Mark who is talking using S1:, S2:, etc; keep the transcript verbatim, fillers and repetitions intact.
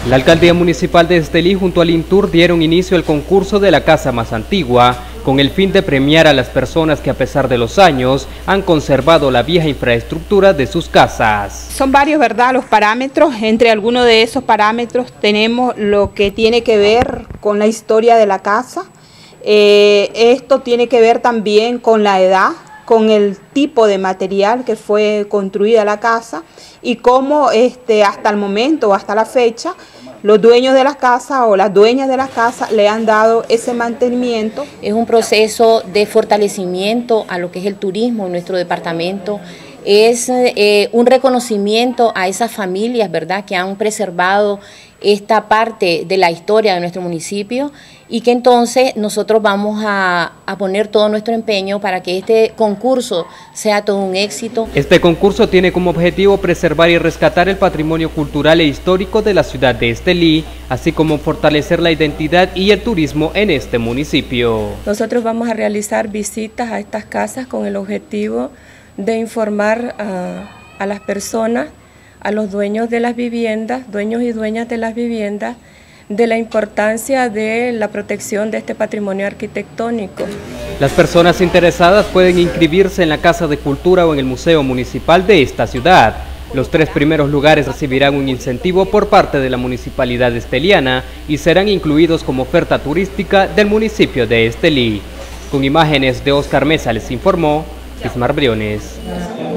S1: La Alcaldía Municipal de Estelí junto al INTUR dieron inicio al concurso de la casa más antigua, con el fin de premiar a las personas que a pesar de los años han conservado la vieja infraestructura de sus casas.
S2: Son varios, ¿verdad?, los parámetros. Entre algunos de esos parámetros tenemos lo que tiene que ver con la historia de la casa. Eh, esto tiene que ver también con la edad, con el tipo de material que fue construida la casa y cómo este, hasta el momento o hasta la fecha los dueños de las casas o las dueñas de las casas le han dado ese mantenimiento.
S3: Es un proceso de fortalecimiento a lo que es el turismo en nuestro departamento. Es eh, un reconocimiento a esas familias, ¿verdad?, que han preservado esta parte de la historia de nuestro municipio y que entonces nosotros vamos a, a poner todo nuestro empeño para que este concurso sea todo un éxito.
S1: Este concurso tiene como objetivo preservar y rescatar el patrimonio cultural e histórico de la ciudad de Estelí, así como fortalecer la identidad y el turismo en este municipio.
S4: Nosotros vamos a realizar visitas a estas casas con el objetivo de informar a, a las personas, a los dueños de las viviendas, dueños y dueñas de las viviendas, de la importancia de la protección de este patrimonio arquitectónico.
S1: Las personas interesadas pueden inscribirse en la Casa de Cultura o en el Museo Municipal de esta ciudad. Los tres primeros lugares recibirán un incentivo por parte de la Municipalidad esteliana y serán incluidos como oferta turística del municipio de Estelí. Con imágenes de Oscar Mesa les informó Ismar Briones.